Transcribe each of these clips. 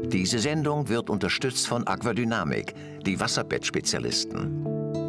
Diese Sendung wird unterstützt von Aquadynamik, die Wasserbettspezialisten.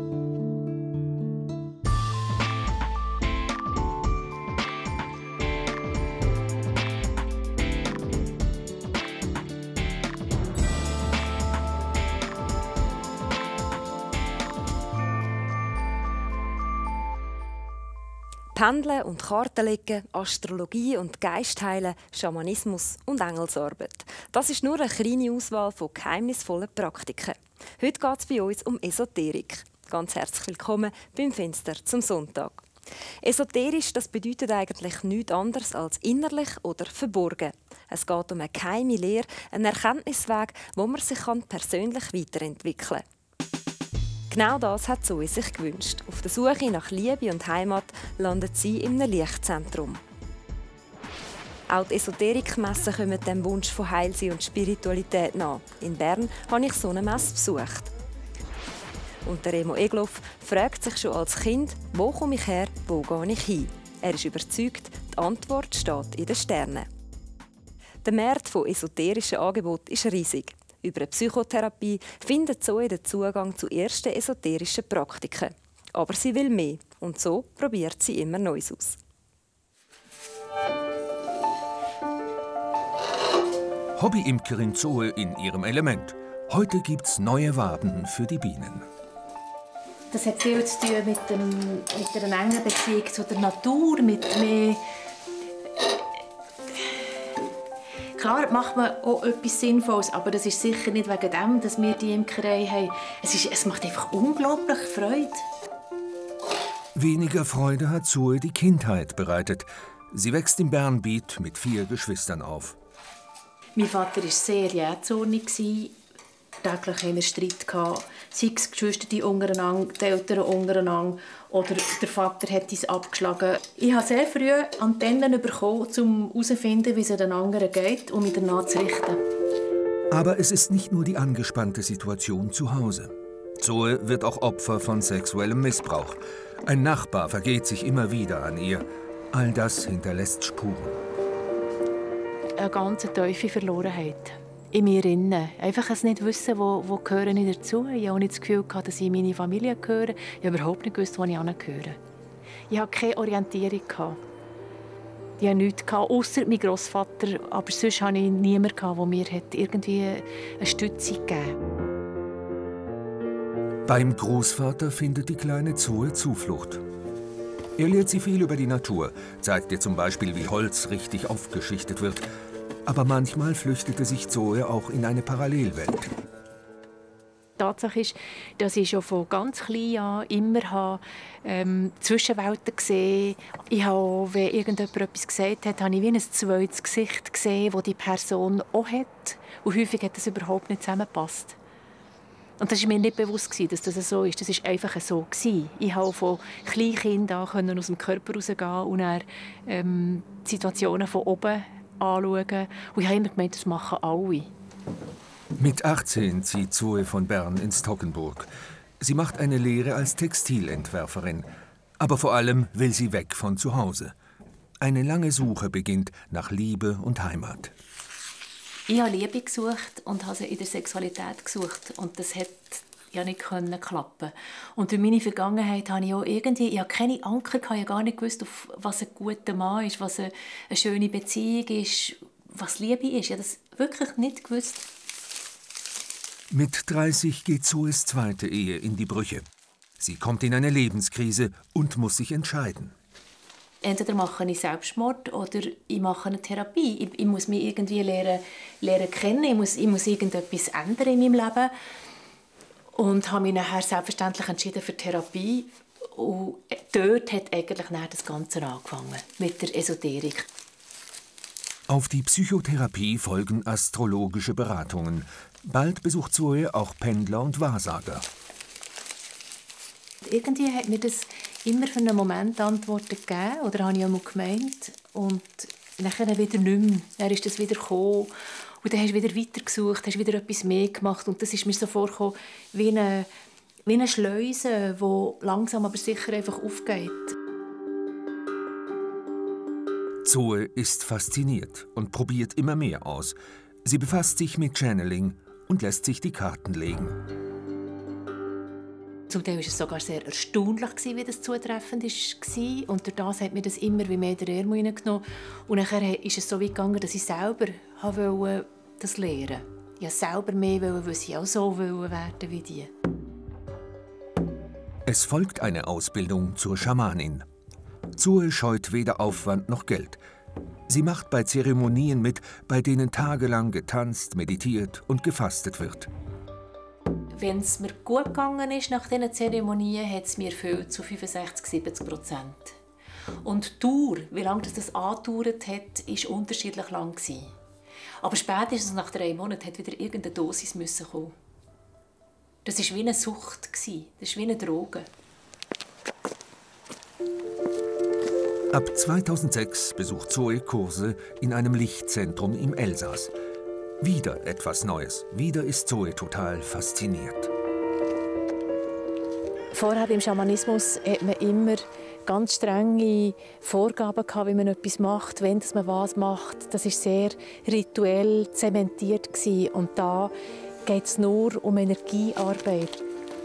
Pendeln und Karten legen, Astrologie und Geistheilen, Schamanismus und Engelsarbeit. Das ist nur eine kleine Auswahl von geheimnisvollen Praktiken. Heute geht es bei uns um Esoterik. Ganz herzlich willkommen beim Fenster zum Sonntag. Esoterisch, das bedeutet eigentlich nichts anderes als innerlich oder verborgen. Es geht um eine geheime Lehre, einen Erkenntnisweg, wo man sich persönlich weiterentwickeln kann. Genau das hat Zoe sich gewünscht. Auf der Suche nach Liebe und Heimat landet sie in einem Lichtzentrum. Auch die Esoterikmessen kommen dem Wunsch von Heilsein und Spiritualität nach. In Bern habe ich so eine Messe besucht. Und der Remo Egloff fragt sich schon als Kind, wo komme ich her, wo gehe ich hin? Er ist überzeugt, die Antwort steht in den Sternen. Der Markt von esoterischen Angeboten ist riesig. Über eine Psychotherapie findet Zoe den Zugang zu ersten esoterischen Praktiken. Aber sie will mehr und so probiert sie immer Neues aus. Hobbyimkerin Zoe in ihrem Element. Heute gibt's neue Waben für die Bienen. Das hat viel zu tun mit einer engen Beziehung zu der Natur, mit mehr. Klar macht man auch etwas Sinnvolles, aber das ist sicher nicht wegen dem, dass wir die Imkerei haben. Es macht einfach unglaublich Freude. Weniger Freude hat Zoe die Kindheit bereitet. Sie wächst in Bernbiet mit 4 Geschwistern auf. Mein Vater war sehr jähzornig. Täglich hatten wir Streit. Sei es Geschwister untereinander, die Eltern untereinander oder der Vater hat uns abgeschlagen. Ich habe sehr früh Antennen bekommen, um herauszufinden, wie es den anderen geht, um mich danach zu richten. Aber es ist nicht nur die angespannte Situation zu Hause. Zoe wird auch Opfer von sexuellem Missbrauch. Ein Nachbar vergeht sich immer wieder an ihr. All das hinterlässt Spuren. Eine ganz tiefe Verlorenheit. In mir innen. Einfach ein nicht wissen, wo gehöre ich dazu. Ich habe auch nicht das Gefühl, dass ich in meine Familie gehöre. Ich habe überhaupt nicht gewusst, wo ich hingehöre. Ich hatte keine Orientierung. Ich hatte nichts, ausser mein Grossvater. Aber sonst hatte ich niemanden, der mir irgendwie eine Stütze gegeben hat. Beim Großvater findet die kleine Zoe Zuflucht. Er lehrt sie viel über die Natur, zeigt ihr zum Beispiel, wie Holz richtig aufgeschichtet wird. Aber manchmal flüchtete sich Zoe auch in eine Parallelwelt. Tatsache ist, dass ich schon von ganz klein an immer Zwischenwelten gesehen habe. Ich habe, wenn irgendjemand etwas gesagt hat, habe ich wie ein zweites Gesicht gesehen, das die Person auch hat. Und häufig hat das überhaupt nicht zusammengepasst. Und das war mir nicht bewusst, dass das so ist. Das war einfach so. Ich konnte von Kleinkindern an aus dem Körper rausgehen und dann Situationen von oben anschauen. Und ich habe immer gemeint, das machen alle. Mit 18 zieht Zoe von Bern ins Toggenburg. Sie macht eine Lehre als Textilentwerferin. Aber vor allem will sie weg von zu Hause. Eine lange Suche beginnt nach Liebe und Heimat. Ich habe Liebe gesucht und habe sie in der Sexualität gesucht. Und das hat ja nicht klappen. Und durch meine Vergangenheit habe ich auch ich habe keine Anker, ich habe gar nicht gewusst, was ein guter Mann ist, was eine schöne Beziehung ist, was Liebe ist. Ich habe das wirklich nicht gewusst. Mit 30 geht Zoes zweite Ehe in die Brüche. Sie kommt in eine Lebenskrise und muss sich entscheiden. Entweder mache ich Selbstmord oder ich mache eine Therapie. Ich muss mich irgendwie lernen kennen, ich muss irgendetwas ändern in meinem Leben. Und habe mich nachher selbstverständlich entschieden für Therapie. Und dort hat eigentlich das Ganze angefangen, mit der Esoterik. Auf die Psychotherapie folgen astrologische Beratungen. Bald besucht Zoe auch Pendler und Wahrsager. Irgendwie hat mir das immer für einen Moment Antworten gegeben, oder habe ich einmal gemeint. Und nachher wieder nicht mehr. Dann ist das wieder gekommen. Und dann hast du wieder weitergesucht, hast wieder etwas mehr gemacht. Und das ist mir so vorgekommen wie eine Schleuse, die langsam aber sicher einfach aufgeht. Zoe ist fasziniert und probiert immer mehr aus. Sie befasst sich mit Channeling und lässt sich die Karten legen. Zum Teil war es sogar sehr erstaunlich, wie das zutreffend war. Und durch das hat mir das immer mehr den Ärmel hineingenommen. Und nachher ist es so weit gegangen, dass ich selber das lernen wollte. Ich wollte selber mehr, weil ich auch so werden wie die. Es folgt eine Ausbildung zur Schamanin. Zoe scheut weder Aufwand noch Geld. Sie macht bei Zeremonien mit, bei denen tagelang getanzt, meditiert und gefastet wird. Wenn es mir gut gegangen ist nach diesen Zeremonien, hat es mir erfüllt, zu 65–70%. Und die Dauer, wie lange das angedauert hat, war unterschiedlich lang. Aber spätestens nach 3 Monaten hat wieder irgendeine Dosis kommen. Das war wie eine Sucht, das ist wie eine Droge. Ab 2006 besucht Zoe Kurse in einem Lichtzentrum im Elsass. Wieder etwas Neues. Wieder ist Zoe total fasziniert. Vorher im Schamanismus hat man immer ganz strenge Vorgaben gehabt, wie man etwas macht, wenn man was macht. Das war sehr rituell zementiert. Und da geht es nur um Energiearbeit.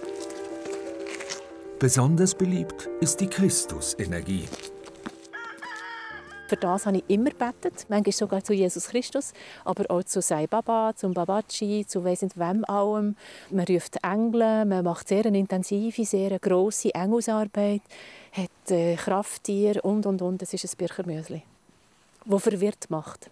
Besonders beliebt ist die Christusenergie. Für das habe ich immer gebetet, manchmal sogar zu Jesus Christus, aber auch zu Sai Baba, zum Babaji, zu weiss nicht wem allem. Man ruft Engel, man macht sehr eine intensive, sehr grosse Engelsarbeit, hat Krafttiere und. Es ist ein Birchermüsli, das verwirrt macht.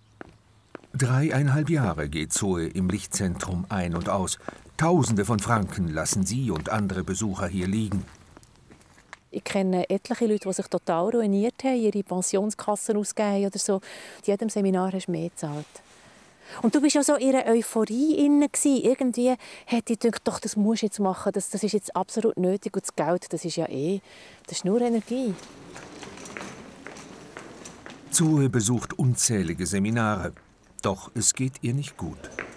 3,5 Jahre geht Zoe im Lichtzentrum ein und aus. Tausende von Franken lassen sie und andere Besucher hier liegen. Ich kenne etliche Leute, die sich total ruiniert haben, ihre Pensionskassen ausgegeben oder so. In jedem Seminar hast du mehr gezahlt. Und du warst ja so in einer Euphorie inne. Irgendwie hätte ich gedacht, doch, das musst du jetzt machen, das ist jetzt absolut nötig. Und das Geld, das ist ja das ist nur Energie. Zoe besucht unzählige Seminare. Doch es geht ihr nicht gut.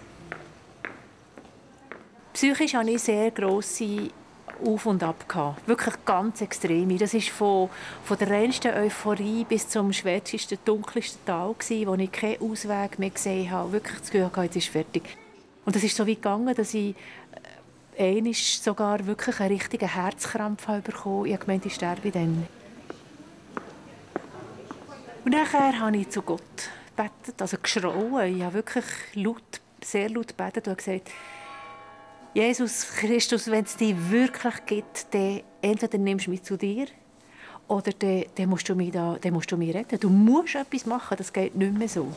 Psychisch hatte ich sehr grosse Auf und Ab gehabt. Wirklich ganz extrem. Das ist von der reinsten Euphorie bis zum schwärzesten, dunkelsten Tal, wo ich keinen Ausweg mehr gesehen habe. Wirklich das Gefühl hatte, jetzt ist fertig. Und es ist so weit gegangen, dass ich einmal sogar wirklich einen richtigen Herzkrampf bekommen habe. Ich habe gemeint, ich sterbe dann. Und nachher habe ich zu Gott gebetet, also geschrauen. Ich habe wirklich sehr laut gebetet und gesagt: Jesus Christus, wenn es dich wirklich gibt, dann entweder nimmst du mich zu dir oder dann musst du mich retten. Du musst etwas machen, das geht nicht mehr so.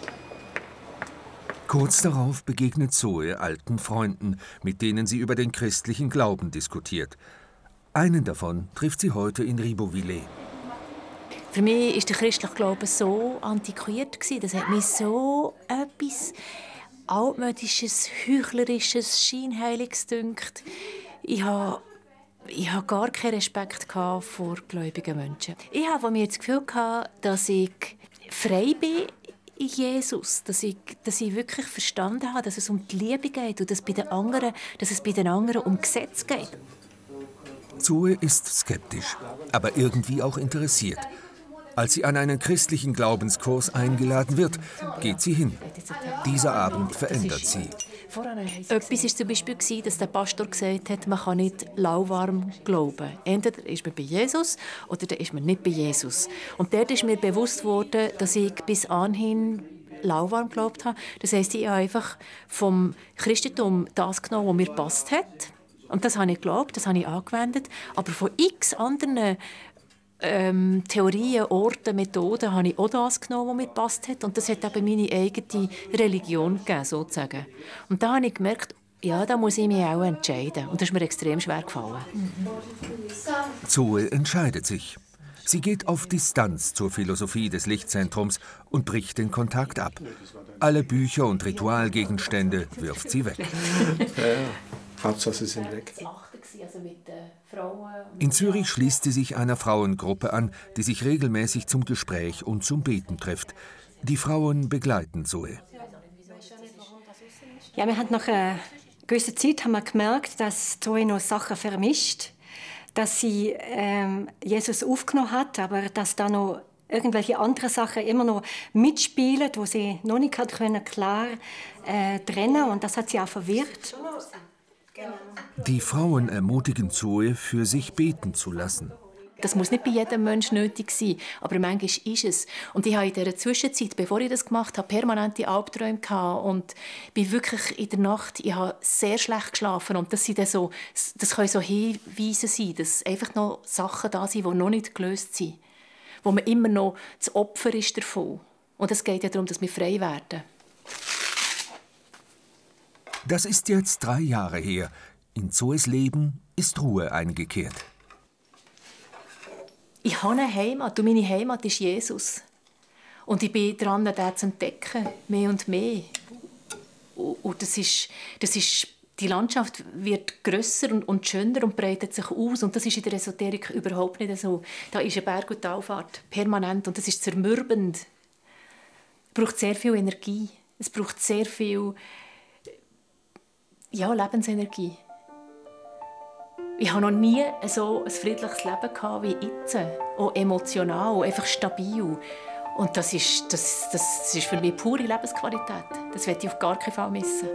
Kurz darauf begegnet Zoe alten Freunden, mit denen sie über den christlichen Glauben diskutiert. Einen davon trifft sie heute in Ribeauvillé. Für mich war der christliche Glaube so antiquiert. Das hat mich so etwas altmodisches, heuchlerisches, scheinheiliges gedünkt. Ich habe gar keinen Respekt vor gläubigen Menschen. Ich habe von mir das Gefühl, dass ich frei bin in Jesus, dass ich wirklich verstanden habe, dass es um die Liebe geht und dass es bei den anderen um Gesetz geht. Zoe ist skeptisch, aber irgendwie auch interessiert. Als sie an einen christlichen Glaubenskurs eingeladen wird, geht sie hin. Dieser Abend verändert sie. Etwas war zum Beispiel, dass der Pastor gesagt hat, man kann nicht lauwarm glauben. Entweder ist man bei Jesus oder dann ist man nicht bei Jesus. Und dort ist mir bewusst worden, dass ich bis anhin lauwarm geglaubt habe. Das heisst, ich habe einfach vom Christentum das genommen, was mir gepasst hat. Und das habe ich geglaubt, das habe ich angewendet. Aber von x anderen Theorien, Orten, Methoden habe ich auch das genommen, was mir gepasst hat. Und das hat eben meine eigene Religion gegeben, sozusagen. Und da habe ich gemerkt, ja, da muss ich mich auch entscheiden. Und das ist mir extrem schwer gefallen. Zoe entscheidet sich. Sie geht auf Distanz zur Philosophie des Lichtzentrums und bricht den Kontakt ab. Alle Bücher und Ritualgegenstände wirft sie weg. Hauptsache, sie sind weg. In Zürich schließt sie sich einer Frauengruppe an, die sich regelmäßig zum Gespräch und zum Beten trifft. Die Frauen begleiten Zoe. Ja, wir haben nach einer gewissen Zeit haben wir gemerkt, dass Zoe noch Sachen vermischt, dass sie Jesus aufgenommen hat, aber dass da noch irgendwelche anderen Sachen immer noch mitspielen, wo sie noch nicht klar trennen, und das hat sie auch verwirrt. Die Frauen ermutigen Zoe, für sich beten zu lassen. Das muss nicht bei jedem Menschen nötig sein, aber manchmal ist es. Und ich hatte in dieser Zwischenzeit, bevor ich das gemacht habe, permanente Albträume und bin wirklich in der Nacht, ich habe sehr schlecht geschlafen. Und das können so Hinweise sein, dass einfach noch Sachen da sind, die noch nicht gelöst sind, wo man immer noch das Opfer ist davon. Und es geht ja darum, dass wir frei werden. Das ist jetzt 3 Jahre her. In Zoes Leben ist Ruhe eingekehrt. Ich habe eine Heimat und meine Heimat ist Jesus. Und ich bin dran, den zu entdecken, mehr und mehr. Und die Landschaft wird grösser und schöner und breitet sich aus. Und das ist in der Esoterik überhaupt nicht so. Da ist eine Berg- und Talfahrt, permanent. Und das ist zermürbend. Es braucht sehr viel Energie. Es braucht sehr viel Lebensenergie. Ich habe noch nie so ein friedliches Leben gehabt wie jetzt. Auch emotional, einfach stabil. Und das ist für mich pure Lebensqualität. Das werde ich auf gar keinen Fall missen.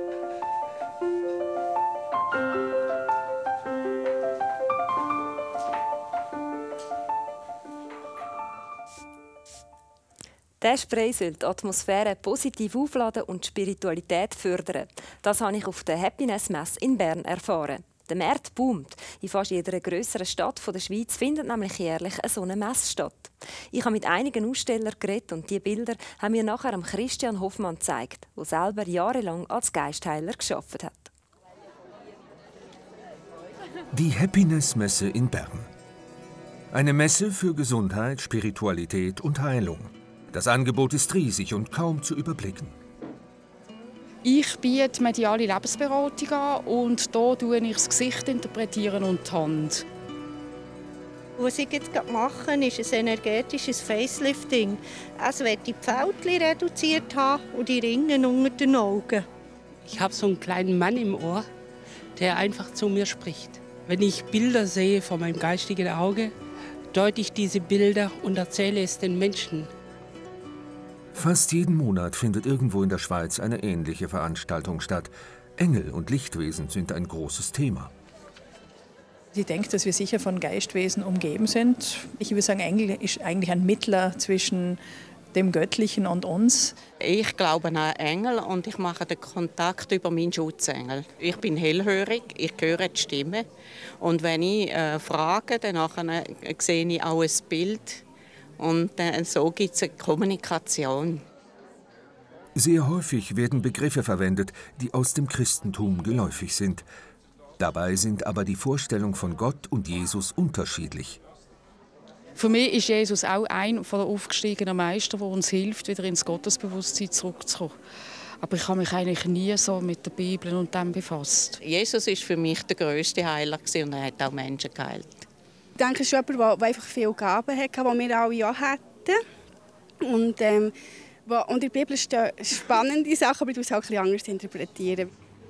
Der Spray soll die Atmosphäre positiv aufladen und die Spiritualität fördern. Das habe ich auf der Happiness-Messe in Bern erfahren. Der Markt boomt. In fast jeder grösseren Stadt der Schweiz findet nämlich jährlich eine solche Messe statt. Ich habe mit einigen Ausstellern geredet und diese Bilder haben mir nachher Christian Hoffmann gezeigt, der selber jahrelang als Geistheiler gearbeitet hat. Die Happiness-Messe in Bern. Eine Messe für Gesundheit, Spiritualität und Heilung. Das Angebot ist riesig und kaum zu überblicken. Ich biete mediale Lebensberatung an und hier interpretiere ich das Gesicht interpretieren und die Hand. Was ich jetzt mache, ist ein energetisches Facelifting. Es wird die Pfältchen reduziert haben und die Ringe unter den Augen. Ich habe so einen kleinen Mann im Ohr, der einfach zu mir spricht. Wenn ich Bilder sehe vor meinem geistigen Auge, deute ich diese Bilder und erzähle es den Menschen. Fast jeden Monat findet irgendwo in der Schweiz eine ähnliche Veranstaltung statt. Engel und Lichtwesen sind ein großes Thema. Ich denke, dass wir sicher von Geistwesen umgeben sind. Ich würde sagen, Engel ist eigentlich ein Mittler zwischen dem Göttlichen und uns. Ich glaube an Engel und ich mache den Kontakt über meinen Schutzengel. Ich bin hellhörig, ich höre die Stimme. Und wenn ich frage, dann sehe ich auch ein Bild. Und so gibt es eine Kommunikation. Sehr häufig werden Begriffe verwendet, die aus dem Christentum geläufig sind. Dabei sind aber die Vorstellungen von Gott und Jesus unterschiedlich. Für mich ist Jesus auch ein der aufgestiegenen Meister, der uns hilft, wieder ins Gottesbewusstsein zurückzukommen. Aber ich habe mich eigentlich nie so mit der Bibel und dem befasst. Jesus war für mich der grösste Heiler und er hat auch Menschen geheilt. Ich denke, es ist jemand, der einfach viele Gaben hatte, die wir alle auch hatten. Und in der Bibel stehen spannende Sachen, aber ich muss es auch ein bisschen anders interpretieren.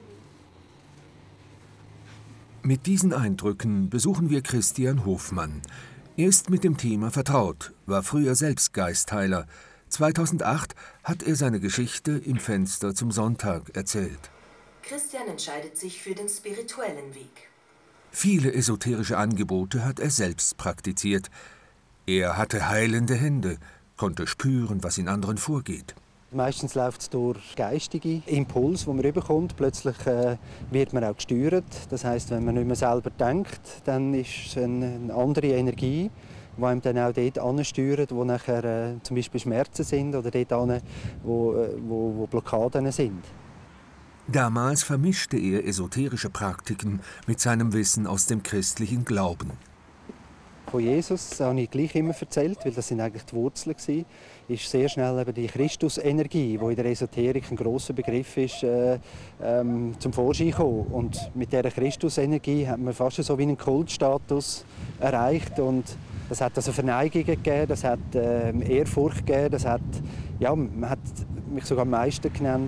Mit diesen Eindrücken besuchen wir Christian Hofmann. Er ist mit dem Thema vertraut, war früher selbst Geistheiler. 2008 hat er seine Geschichte im Fenster zum Sonntag erzählt. Christian entscheidet sich für den spirituellen Weg. Viele esoterische Angebote hat er selbst praktiziert. Er hatte heilende Hände, konnte spüren, was in anderen vorgeht. Meistens läuft es durch geistige Impulse, die man bekommt. Plötzlich wird man auch gesteuert. Das heisst, wenn man nicht mehr selber denkt, dann ist es eine andere Energie, die einem dann auch dort ansteuert, wo nachher zum Beispiel Schmerzen sind oder dort an, wo Blockaden sind. Damals vermischte er esoterische Praktiken mit seinem Wissen aus dem christlichen Glauben. Von Jesus habe ich gleich immer erzählt, weil das sind eigentlich die Wurzeln waren. Ist sehr schnell eben die Christusenergie, die in der Esoterik ein grosser Begriff ist, zum Vorschein gekommen. Und mit dieser Christusenergie hat man fast so wie einen Kultstatus erreicht. Und das hat also Verneigungen gegeben, das hat Ehrfurcht gegeben, das hat, ja, man hat mich sogar Meister genannt.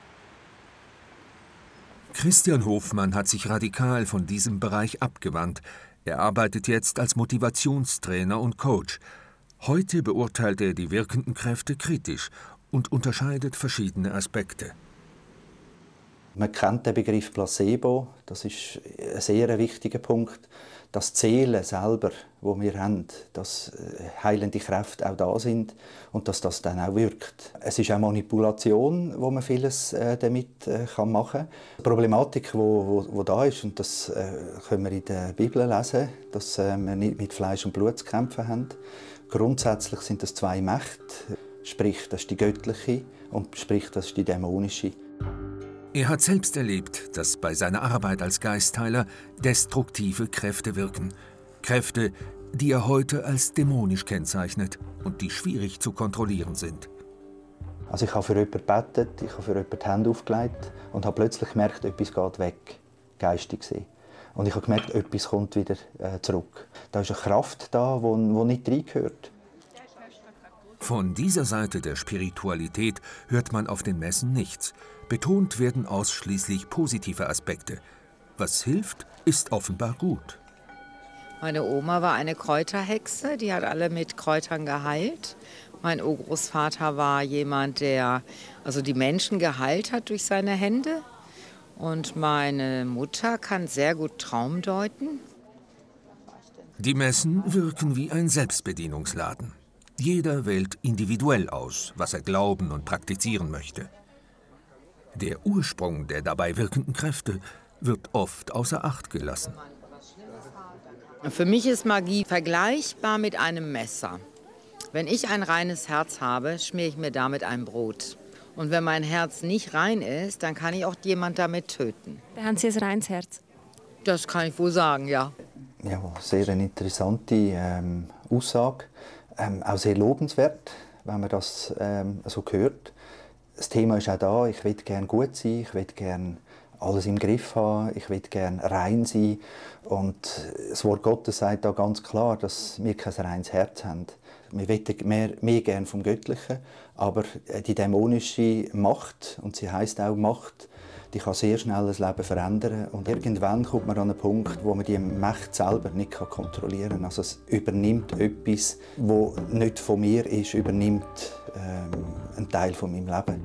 Christian Hofmann hat sich radikal von diesem Bereich abgewandt. Er arbeitet jetzt als Motivationstrainer und Coach. Heute beurteilt er die wirkenden Kräfte kritisch und unterscheidet verschiedene Aspekte. Man kennt den Begriff Placebo, das ist ein sehr wichtiger Punkt. Das Zählen selber, wo wir haben, dass heilende Kräfte auch da sind und dass das dann auch wirkt. Es ist auch Manipulation, wo man vieles damit machen kann. Die Problematik, wo da ist, und das können wir in der Bibel lesen, dass wir nicht mit Fleisch und Blut zu kämpfen haben. Grundsätzlich sind das zwei Mächte, sprich das ist die göttliche und sprich das ist die dämonische. Er hat selbst erlebt, dass bei seiner Arbeit als Geistheiler destruktive Kräfte wirken. Kräfte, die er heute als dämonisch kennzeichnet und die schwierig zu kontrollieren sind. Also ich habe für jemanden gebetet, ich habe für jemanden die Hände aufgelegt und habe plötzlich gemerkt, etwas geht weg, geistig gesehen. Und ich habe gemerkt, etwas kommt wieder zurück. Da ist eine Kraft da, die nicht reingehört. Von dieser Seite der Spiritualität hört man auf den Messen nichts. Betont werden ausschließlich positive Aspekte. Was hilft, ist offenbar gut. Meine Oma war eine Kräuterhexe, die hat alle mit Kräutern geheilt. Mein Urgroßvater war jemand, der die Menschen geheilt hat durch seine Hände. Und meine Mutter kann sehr gut Traum deuten. Die Messen wirken wie ein Selbstbedienungsladen. Jeder wählt individuell aus, was er glauben und praktizieren möchte. Der Ursprung der dabei wirkenden Kräfte wird oft außer Acht gelassen. Für mich ist Magie vergleichbar mit einem Messer. Wenn ich ein reines Herz habe, schmiere ich mir damit ein Brot. Und wenn mein Herz nicht rein ist, dann kann ich auch jemanden damit töten. Haben Sie ein reines Herz? Das kann ich wohl sagen, ja. Ja, sehr eine interessante Aussage. Auch sehr lobenswert, wenn man das so hört. Das Thema ist auch da, ich will gerne gut sein, ich will gerne alles im Griff haben, ich will gerne rein sein. Und das Wort Gottes sagt da ganz klar, dass wir kein reines Herz haben. Wir wollen mehr gerne vom Göttlichen, aber die dämonische Macht, und sie heisst auch Macht, die kann sehr schnell das Leben verändern. Und irgendwann kommt man an einen Punkt, wo man die Macht selber nicht kontrollieren kann. Also es übernimmt etwas, das nicht von mir ist, übernimmt einen Teil von meinem Leben.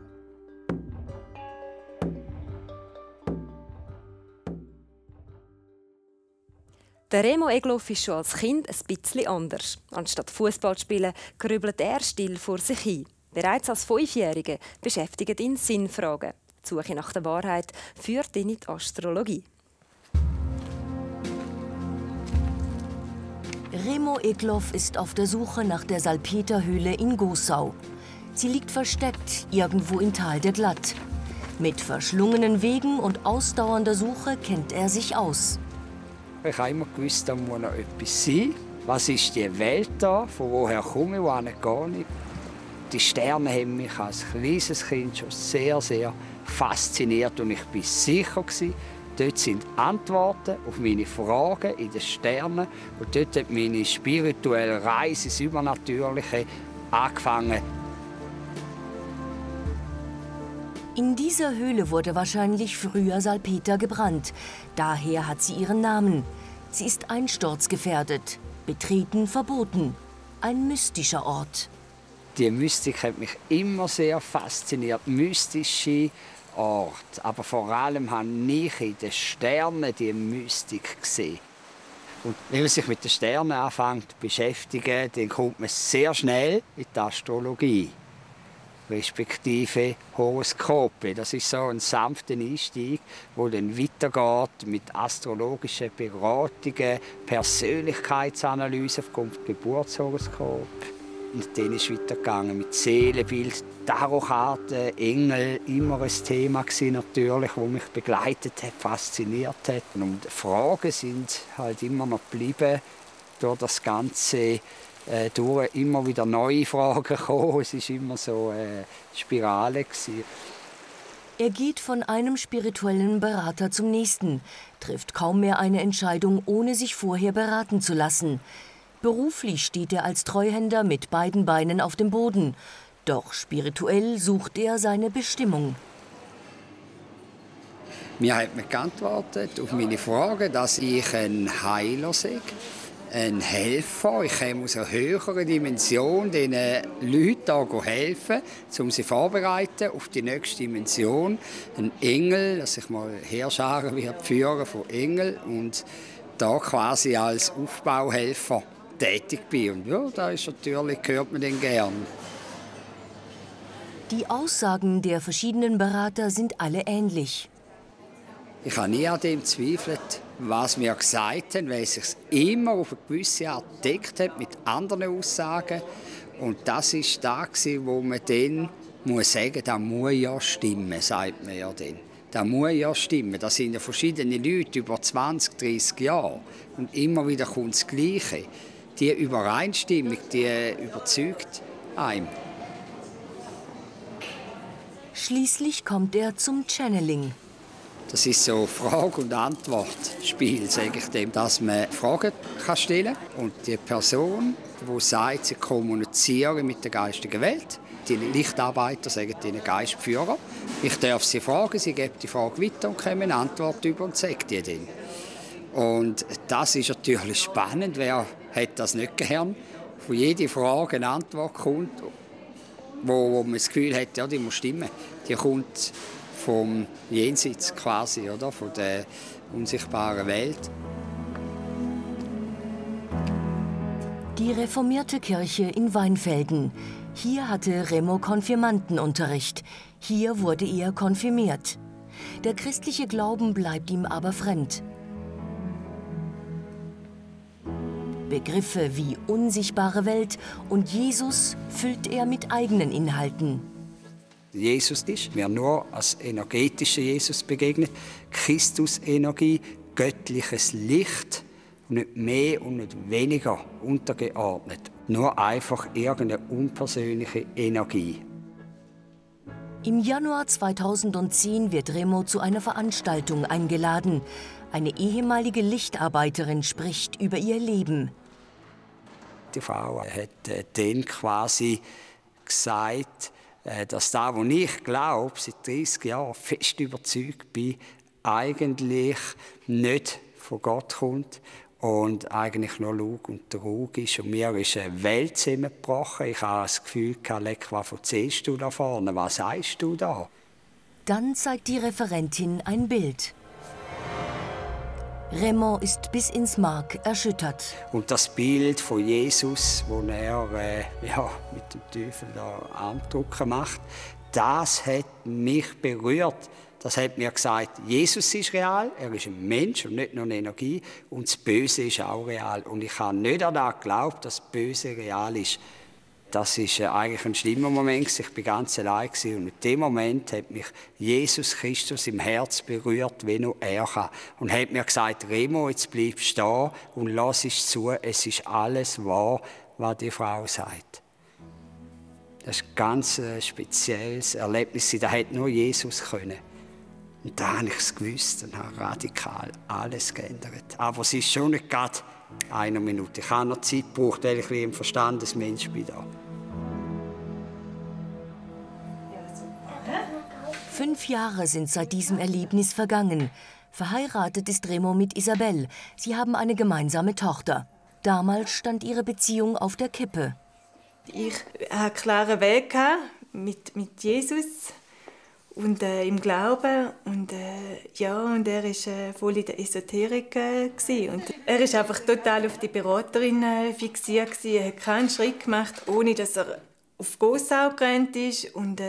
Der Remo Egloff ist schon als Kind ein bisschen anders. Anstatt Fußball zu spielen, grübelt er still vor sich hin. Bereits als 5-Jähriger beschäftigt ihn Sinnfragen. Die Suche nach der Wahrheit führt ihn in die Astrologie. Remo Egloff ist auf der Suche nach der Salpeterhöhle in Gossau. Sie liegt versteckt irgendwo im Tal der Glatt. Mit verschlungenen Wegen und ausdauernder Suche kennt er sich aus. Ich habe immer gewusst, da muss noch etwas sein. Was ist die Welt da? Von woher komme ich, wohin gehe ich? Die Sterne haben mich als kleines Kind schon sehr, sehr fasziniert. Und ich war sicher, dort sind Antworten auf meine Fragen in den Sternen. Und dort hat meine spirituelle Reise ins Übernatürliche angefangen. In dieser Höhle wurde wahrscheinlich früher Salpeter gebrannt. Daher hat sie ihren Namen. Sie ist einsturzgefährdet, betreten verboten. Ein mystischer Ort. Die Mystik hat mich immer sehr fasziniert. Mystische Ort. Aber vor allem habe ich in den Sternen die Mystik gesehen. Und wenn man sich mit den Sternen anfängt zu beschäftigen, dann kommt man sehr schnell in die Astrologie. Respektive Horoskope. Das ist so ein sanfter Einstieg, der dann weitergeht mit astrologischen Beratungen, Persönlichkeitsanalyse aufgrund Geburtshoroskop. Und dann ist es weitergegangen mit Seelenbild, Tarotkarten, Engel, immer ein Thema natürlich, das mich begleitet hat, fasziniert hat. Und Fragen sind halt immer noch geblieben durch das Ganze. Durch immer wieder neue Fragen gekommen. Es war immer so eine Spirale. Er geht von einem spirituellen Berater zum nächsten, trifft kaum mehr eine Entscheidung, ohne sich vorher beraten zu lassen. Beruflich steht er als Treuhänder mit beiden Beinen auf dem Boden. Doch spirituell sucht er seine Bestimmung. Mir hat man geantwortet auf meine Frage, dass ich ein Heiler sei. ein Helfer. Ich komme aus einer höheren Dimension, diesen Leuten hier helfen, um sie vorzubereiten auf die nächste Dimension. Ein Engel, dass ich mal Heerscharen führen von Engel und da quasi als Aufbauhelfer tätig bin. Und ja, da ist natürlich, hört man den gern. Die Aussagen der verschiedenen Berater sind alle ähnlich. Ich habe nie an dem gezweifelt, was wir gesagt haben, weil es sich immer auf eine gewisse Art deckt hat mit anderen Aussagen. Und das war das, wo man dann muss sagen, das muss ja stimmen, sagt man ja dann. Das muss ja stimmen. Das sind ja verschiedene Leute über 20, 30 Jahre. Und immer wieder kommt das Gleiche. Die Übereinstimmung, die überzeugt einem. Schließlich kommt er zum Channeling. Das ist so Frage- und Antwortspiel, sage ich dem, dass man Fragen stellen kann und die Person, die sagt, sie kommunizieren mit der geistigen Welt, die Lichtarbeiter sagen ihnen Geistführer. Ich darf sie fragen, sie geben die Frage weiter und kommen eine Antwort über und sagen die dann. Und das ist natürlich spannend, wer hat das nicht gern, von jeder Frage eine Antwort kommt, wo man das Gefühl hat, ja, die muss stimmen. Die kommt vom Jenseits quasi, oder? Von der unsichtbaren Welt. Die reformierte Kirche in Weinfelden. Hier hatte Remo Konfirmandenunterricht. Hier wurde er konfirmiert. Der christliche Glauben bleibt ihm aber fremd. Begriffe wie unsichtbare Welt und Jesus füllt er mit eigenen Inhalten. Jesus ist mir nur als energetischer Jesus begegnet. Christusenergie, göttliches Licht, nicht mehr und nicht weniger untergeordnet. Nur einfach irgendeine unpersönliche Energie. Im Januar 2010 wird Remo zu einer Veranstaltung eingeladen. Eine ehemalige Lichtarbeiterin spricht über ihr Leben. Die Frau hat dann quasi gesagt, dass das, was ich glaube, seit 30 Jahren fest überzeugt bin, eigentlich nicht von Gott kommt und eigentlich nur Lug und Trug ist. Und mir ist eine Welt zusammengebrochen. Ich habe das Gefühl, Leck, was erzählst du da vorne? Was sagst du da? Dann zeigt die Referentin ein Bild. Remo ist bis ins Mark erschüttert. Und das Bild von Jesus, wo er mit dem Teufel da Armdrücken macht, das hat mich berührt. Das hat mir gesagt, Jesus ist real, er ist ein Mensch und nicht nur eine Energie. Und das Böse ist auch real. Und ich habe nicht daran geglaubt, dass das Böse real ist. Das war eigentlich ein schlimmer Moment. Ich war ganz allein. Und in dem Moment hat mich Jesus Christus im Herz berührt, wie nur er kann. Und hat mir gesagt, Remo, jetzt bleibst du da und lass es zu. Es ist alles wahr, was die Frau sagt. Das ist ein ganz spezielles Erlebnis. Das hätte nur Jesus können. Und da habe ich es gewusst und habe radikal alles geändert. Aber es ist schon nicht gerade eine Minute. Ich habe noch Zeit gebraucht, weil ich wie ein Verstandesmensch bin. 5 Jahre sind seit diesem Erlebnis vergangen. Verheiratet ist Remo mit Isabel. Sie haben eine gemeinsame Tochter. Damals stand ihre Beziehung auf der Kippe. Ich hatte einen klaren Weg mit Jesus und im Glauben. Und er war voll in der Esoterik. Und er war einfach total auf die Beraterin fixiert. Er hat keinen Schritt gemacht, ohne dass er auf Gossau gerannt ist. Und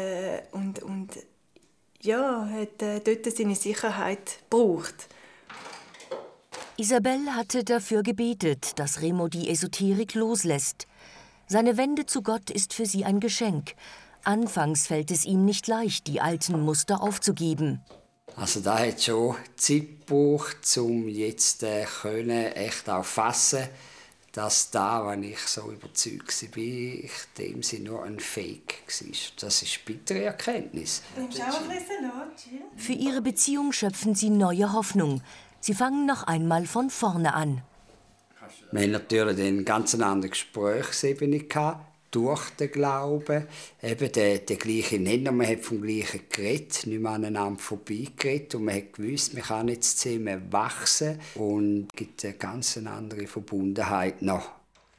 hat dort seine Sicherheit gebraucht. Isabel hatte dafür gebetet, dass Remo die Esoterik loslässt. Seine Wende zu Gott ist für sie ein Geschenk. Anfangs fällt es ihm nicht leicht, die alten Muster aufzugeben. Also da hat schon Zeit gebraucht, um jetzt echt auch fassen, dass da, wenn ich so überzeugt war, ich dem sie nur ein Fake war. Das ist eine bittere Erkenntnis. Für ihre Beziehung schöpfen sie neue Hoffnung. Sie fangen noch einmal von vorne an. Wir hatten natürlich eine ganz andere Gesprächsebene. durch den Glauben. Eben der gleiche Nenner, man hat vom Gleichen geredet, nicht mehr aneinander vorbeigeredet. Und man hat gewusst, man kann jetzt zusammen wachsen und es gibt eine ganz andere Verbundenheit noch.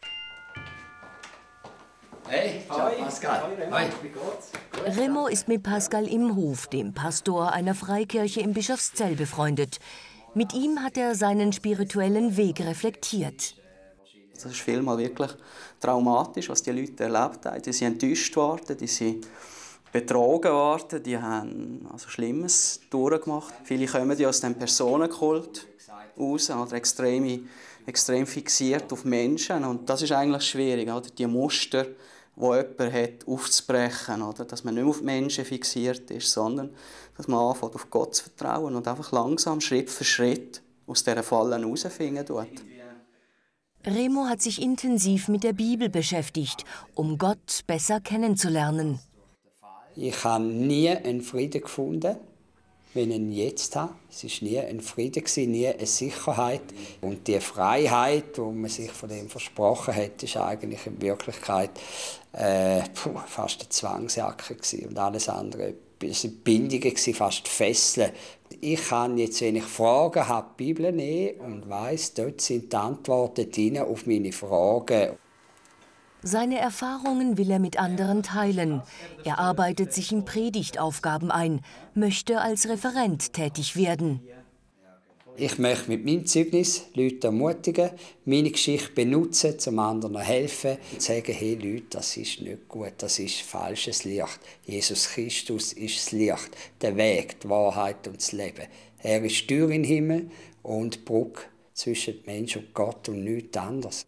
Hey, ciao Pascal. Hi. Wie geht's? Remo ist mit Pascal Imhof, dem Pastor einer Freikirche im Bischofszell, befreundet. Mit ihm hat er seinen spirituellen Weg reflektiert. Das ist vielmal wirklich traumatisch, was die Leute erlebt haben. Die sind enttäuscht worden, die sind betrogen worden, die haben also Schlimmes durchgemacht. Viele kommen ja aus dem Personenkult raus oder extrem fixiert auf Menschen. Und das ist eigentlich schwierig, oder? Die Muster, die jemand hat, aufzubrechen. Oder? Dass man nicht mehr auf Menschen fixiert ist, sondern dass man anfängt, auf Gott zu vertrauen und einfach langsam, Schritt für Schritt aus dieser Falle herausfinden tut. Remo hat sich intensiv mit der Bibel beschäftigt, um Gott besser kennenzulernen. Ich habe nie einen Frieden gefunden, wie ich ihn jetzt habe. Es war nie ein Frieden, nie eine Sicherheit. Und die Freiheit, die man sich von dem versprochen hat, ist eigentlich in Wirklichkeit fast eine Zwangsjacke. Und alles andere waren Bindungen, fast Fesseln. Ich kann jetzt, wenn ich Fragen habe, die Bibel nehmen und weiss, dort sind die Antworten drin auf meine Fragen. Seine Erfahrungen will er mit anderen teilen. Er arbeitet sich in Predigtaufgaben ein, möchte als Referent tätig werden. Ich möchte mit meinem Zeugnis Leute ermutigen, meine Geschichte benutzen, um anderen helfen und sagen, hey Leute, das ist nicht gut, das ist falsches Licht. Jesus Christus ist das Licht, der Weg, die Wahrheit und das Leben. Er ist die Tür in den Himmel und die Brücke zwischen Mensch und Gott und nichts anderes.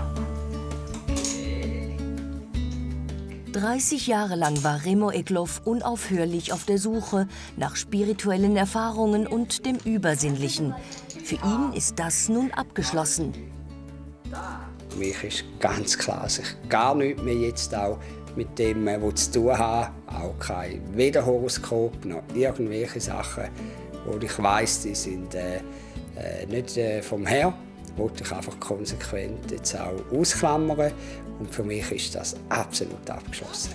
30 Jahre lang war Remo Egloff unaufhörlich auf der Suche nach spirituellen Erfahrungen und dem Übersinnlichen. Für ihn ist das nun abgeschlossen. Für mich ist ganz klar, dass ich gar nichts mehr jetzt auch mit dem, was zu tun habe. Auch kein weder Horoskop noch irgendwelche Sachen, wo ich weiss, die sind nicht vom Herrn. Wollte ich einfach konsequent jetzt auch ausklammern. Und für mich ist das absolut abgeschlossen.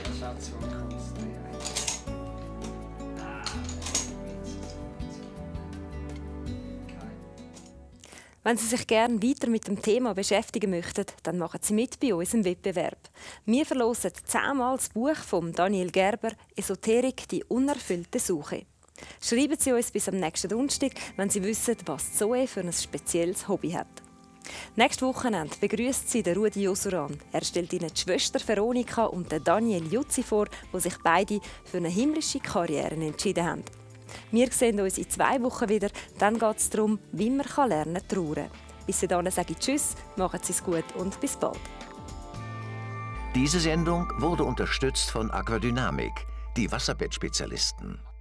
Wenn Sie sich gerne weiter mit dem Thema beschäftigen möchten, dann machen Sie mit bei uns im Wettbewerb. Wir verlosen 10-mal das Buch von Daniel Gerber «Esoterik, die unerfüllte Suche». Schreiben Sie uns bis am nächsten Donnerstag, wenn Sie wissen, was Zoe für ein spezielles Hobby hat. Nächstes Wochenende begrüßt Sie Rudi Josuran. Er stellt Ihnen die Schwester Veronika und Daniel Jutzi vor, die sich beide für eine himmlische Karriere entschieden haben. Wir sehen uns in 2 Wochen wieder. Dann geht es darum, wie man lernen kann trauern. Bis dahin sage ich Tschüss, machen Sie es gut und bis bald. Diese Sendung wurde unterstützt von Aquadynamik, die Wasserbettspezialisten.